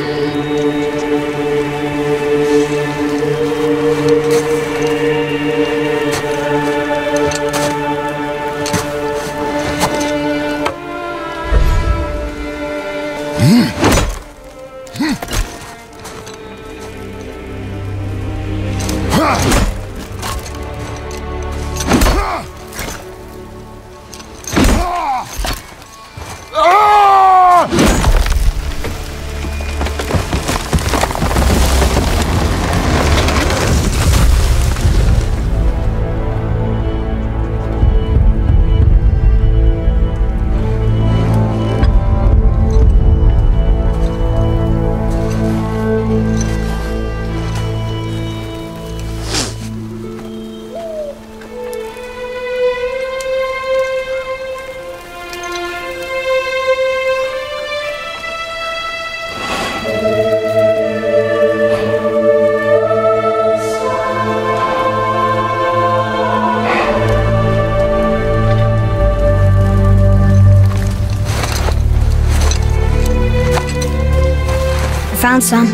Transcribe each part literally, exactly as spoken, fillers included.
Found some.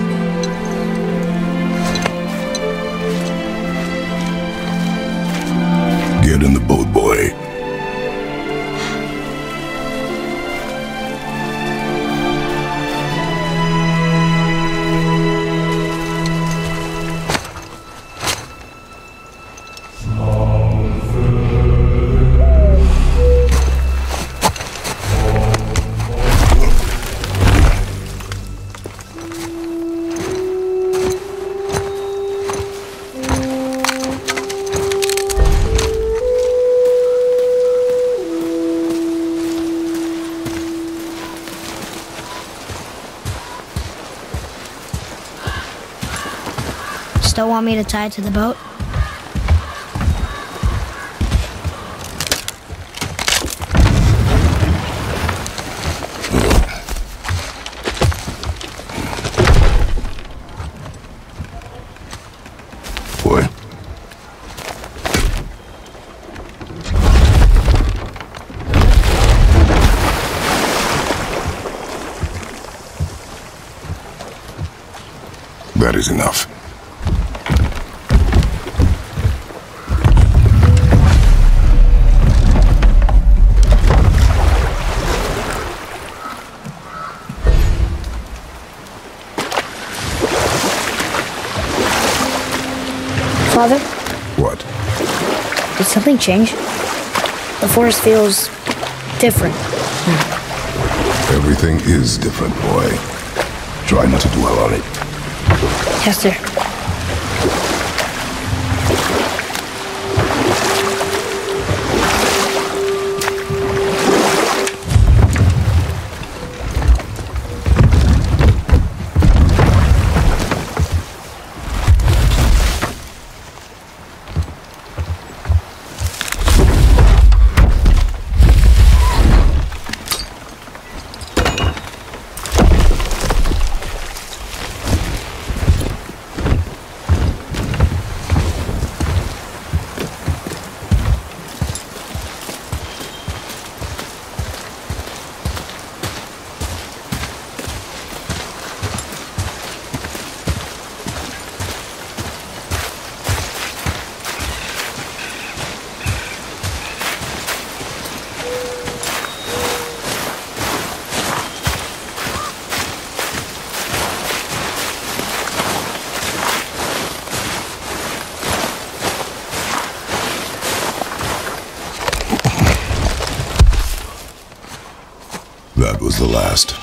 Get in the boat, boy. Still want me to tie it to the boat? Boy. That is enough. Father? What? Did something change? The forest feels different. Everything is different, boy. Try not to dwell on it. Yes, sir. That was the last.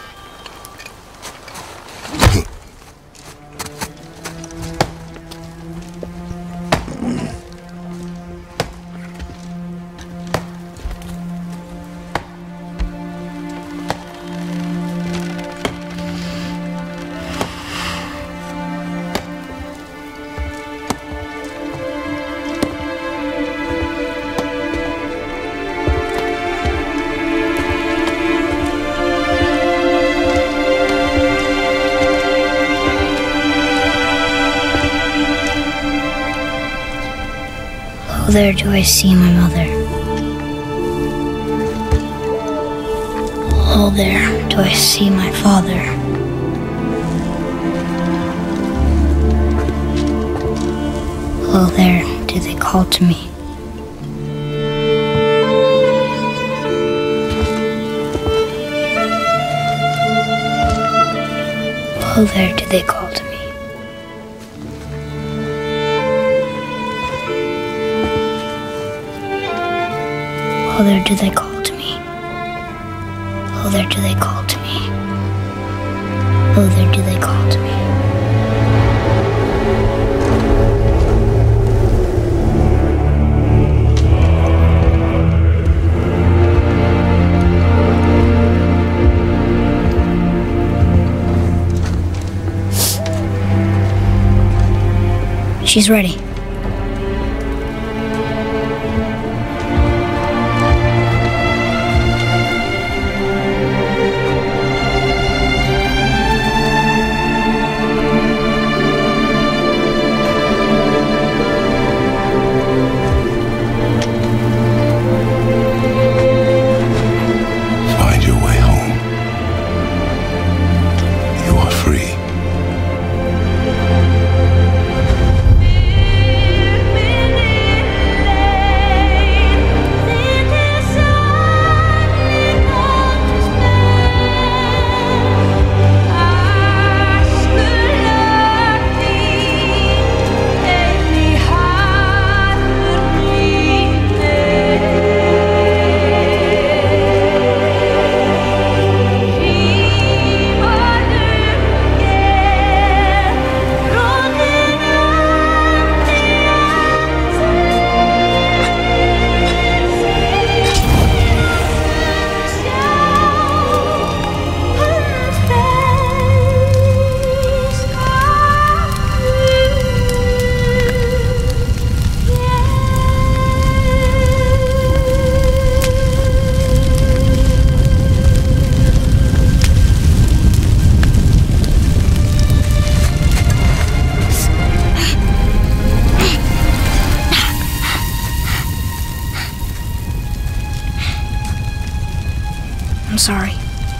Oh, there do I see my mother. Oh, there do I see my father. Well, there did they call to me. Oh, there did they call to me. Oh, there did they call to me. Oh, there did they call to me. Oh, there did they call to me. She's ready. Find your way home. You are free. I'm sorry.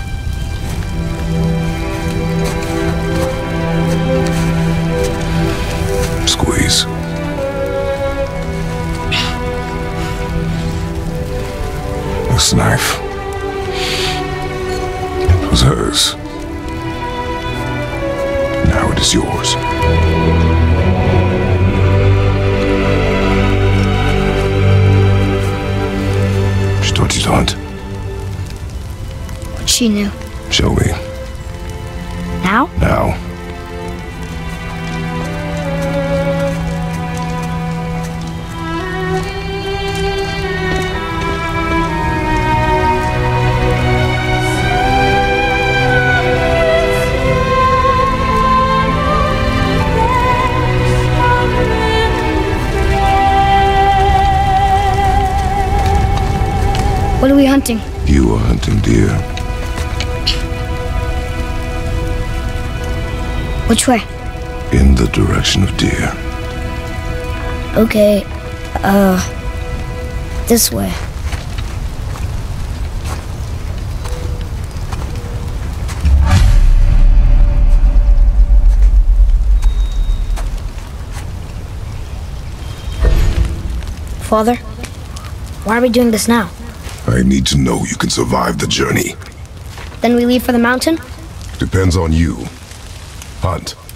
Squeeze. This knife. It was hers. Now it is yours. She taught you to hunt. She knew. Show me. Now? Now. What are we hunting? You are hunting deer. Which way? In the direction of deer. Okay, uh, this way. Father, why are we doing this now? I need to know you can survive the journey. Then we leave for the mountain? Depends on you. Hunt.